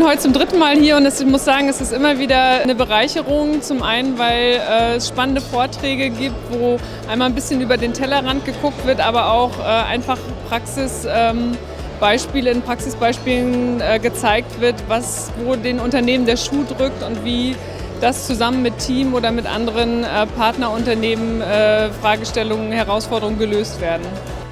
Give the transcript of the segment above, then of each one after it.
bin heute zum 3. Mal hier und ich muss sagen, es ist immer wieder eine Bereicherung. Zum einen, weil es spannende Vorträge gibt, wo einmal ein bisschen über den Tellerrand geguckt wird, aber auch einfach Praxisbeispiele in Praxisbeispielen gezeigt wird, wo den Unternehmen der Schuh drückt und wie das zusammen mit Team oder mit anderen Partnerunternehmen Fragestellungen, Herausforderungen gelöst werden.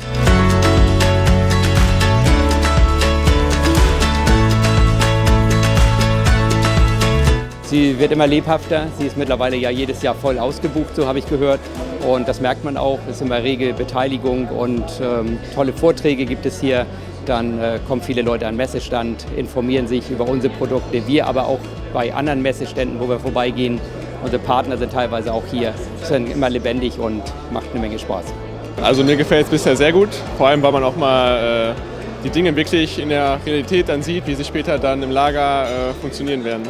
Sie wird immer lebhafter, sie ist mittlerweile ja jedes Jahr voll ausgebucht, so habe ich gehört. Und das merkt man auch, es ist immer rege Beteiligung und tolle Vorträge gibt es hier. Dann kommen viele Leute an den Messestand, informieren sich über unsere Produkte. Wir aber auch bei anderen Messeständen, wo wir vorbeigehen. Unsere Partner sind teilweise auch hier. Es ist immer lebendig und macht eine Menge Spaß. Also mir gefällt es bisher sehr gut, vor allem weil man auch mal die Dinge wirklich in der Realität dann sieht, wie sie später dann im Lager funktionieren werden.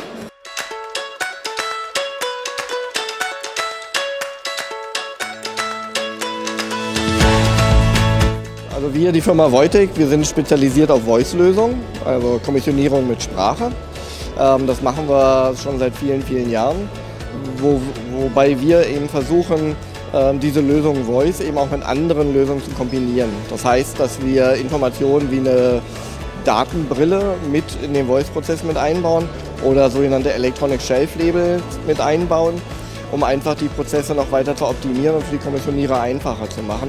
Also wir, die Firma Voitec, wir sind spezialisiert auf Voice-Lösungen, also Kommissionierung mit Sprache. Das machen wir schon seit vielen, vielen Jahren, wobei wir eben versuchen, diese Lösung Voice eben auch mit anderen Lösungen zu kombinieren. Das heißt, dass wir Informationen wie eine Datenbrille mit in den Voice-Prozess mit einbauen oder sogenannte Electronic Shelf Labels mit einbauen, um einfach die Prozesse noch weiter zu optimieren und für die Kommissionierer einfacher zu machen.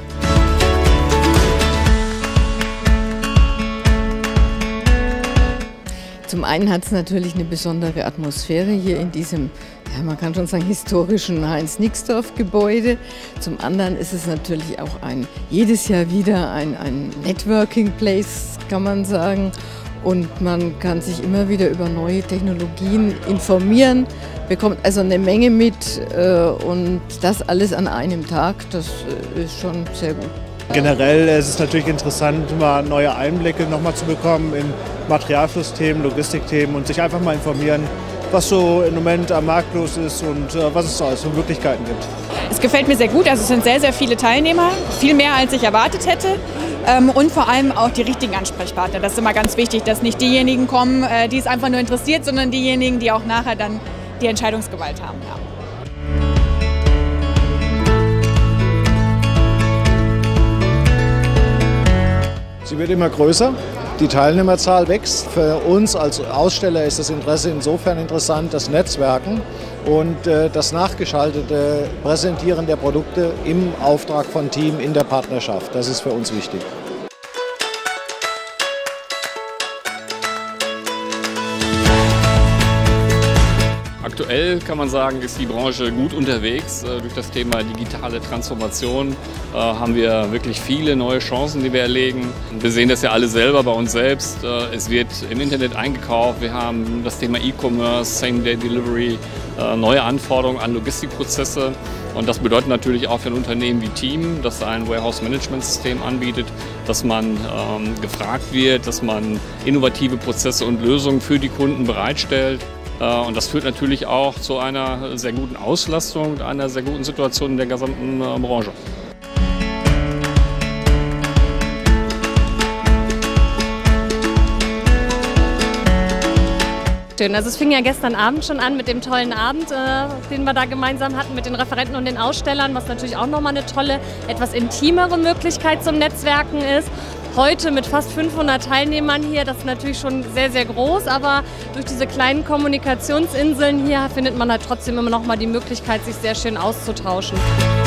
Zum einen hat es natürlich eine besondere Atmosphäre hier in diesem, ja, man kann schon sagen, historischen Heinz-Nixdorf-Gebäude. Zum anderen ist es natürlich auch jedes Jahr wieder ein Networking-Place, kann man sagen. Und man kann sich immer wieder über neue Technologien informieren, bekommt also eine Menge mit und das alles an einem Tag, das ist schon sehr gut. Generell ist es natürlich interessant, mal neue Einblicke nochmal zu bekommen in Materialflussthemen, Logistikthemen und sich einfach mal informieren, was so im Moment am Markt los ist und was es so alles für Möglichkeiten gibt. Es gefällt mir sehr gut, also es sind sehr, sehr viele Teilnehmer, viel mehr als ich erwartet hätte und vor allem auch die richtigen Ansprechpartner. Das ist immer ganz wichtig, dass nicht diejenigen kommen, die es einfach nur interessiert, sondern diejenigen, die auch nachher dann die Entscheidungsgewalt haben. Ja. Sie wird immer größer, die Teilnehmerzahl wächst. Für uns als Aussteller ist das Interesse insofern interessant, das Netzwerken und das nachgeschaltete Präsentieren der Produkte im Auftrag von Team in der Partnerschaft. Das ist für uns wichtig. Aktuell kann man sagen, ist die Branche gut unterwegs. Durch das Thema digitale Transformation haben wir wirklich viele neue Chancen, die wir erlegen. Wir sehen das ja alle selber bei uns selbst. Es wird im Internet eingekauft. Wir haben das Thema E-Commerce, Same-Day-Delivery, neue Anforderungen an Logistikprozesse. Und das bedeutet natürlich auch für ein Unternehmen wie Team, das ein Warehouse-Management-System anbietet, dass man gefragt wird, dass man innovative Prozesse und Lösungen für die Kunden bereitstellt. Und das führt natürlich auch zu einer sehr guten Auslastung und einer sehr guten Situation in der gesamten Branche. Also es fing ja gestern Abend schon an mit dem tollen Abend, den wir da gemeinsam hatten mit den Referenten und den Ausstellern, was natürlich auch nochmal eine tolle, etwas intimere Möglichkeit zum Netzwerken ist. Heute mit fast 500 Teilnehmern hier, das ist natürlich schon sehr, sehr groß, aber durch diese kleinen Kommunikationsinseln hier findet man halt trotzdem immer noch mal die Möglichkeit, sich sehr schön auszutauschen.